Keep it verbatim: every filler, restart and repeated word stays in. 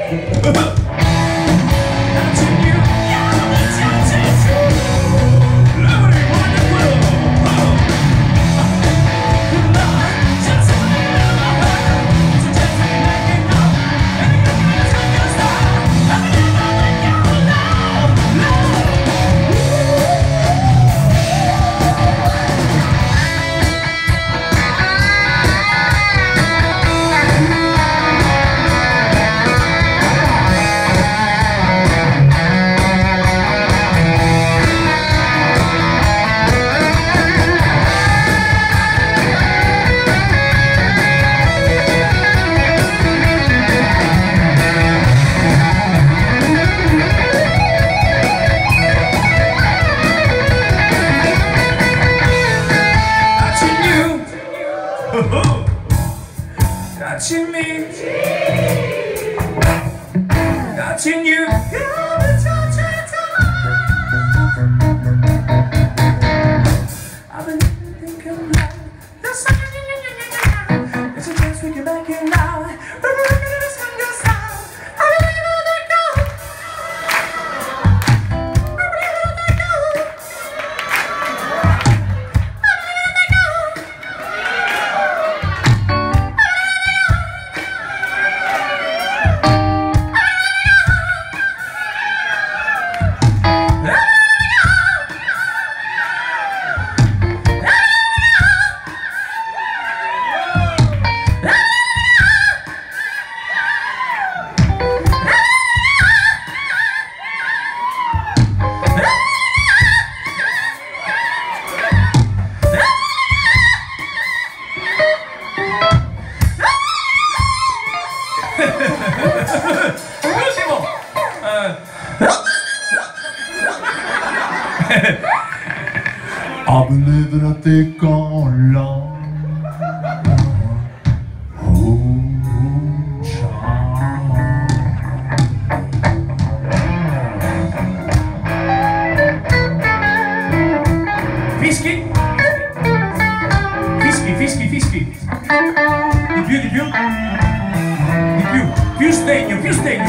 Touching me, touching you, you're the touching time. I've been thinking about the sun. There's a chance we can make it now. But we're looking at the sun goes down. I believe in that goal. I believe in that goal. I believe in that goal. L'ultimo! Uh. I've been living a thick on long. Fischi? Fischi, fischi, fischi. Di più, di più. Di più. Più stegno, più stegno.